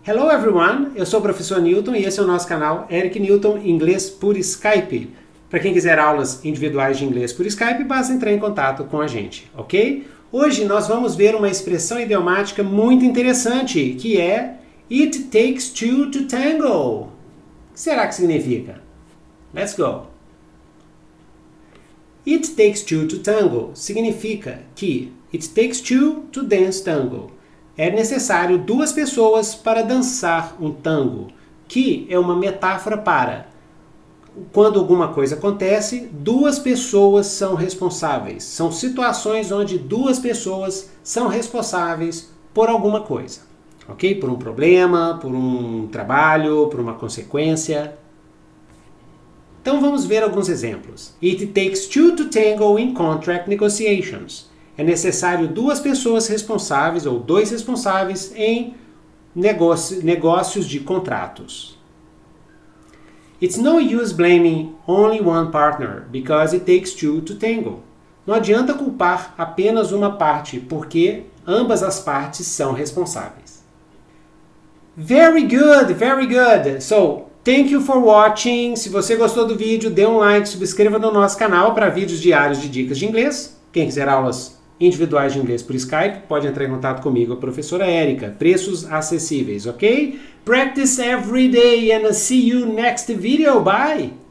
Hello everyone, eu sou o professor Newton e esse é o nosso canal Eric Newton Inglês por Skype. Para quem quiser aulas individuais de inglês por Skype, basta entrar em contato com a gente, ok? Hoje nós vamos ver uma expressão idiomática muito interessante, que é It takes two to tango. O que será que significa? Let's go! It takes two to tango significa que it takes two to dance tango. É necessário duas pessoas para dançar um tango, que é uma metáfora para quando alguma coisa acontece, duas pessoas são responsáveis. São situações onde duas pessoas são responsáveis por alguma coisa, ok? Por um problema, por um trabalho, por uma consequência. Então vamos ver alguns exemplos. It takes two to tango in contract negotiations. É necessário duas pessoas responsáveis ou dois responsáveis em negócios de contratos. It's no use blaming only one partner because it takes two to tango. Não adianta culpar apenas uma parte porque ambas as partes são responsáveis. Very good, very good. So, thank you for watching. Se você gostou do vídeo, dê um like, subscreva no nosso canal para vídeos diários de dicas de inglês. Quem quiser aulas individuais de inglês por Skype, pode entrar em contato comigo, a professora Érica. Preços acessíveis, ok? Practice every day and see you next video. Bye!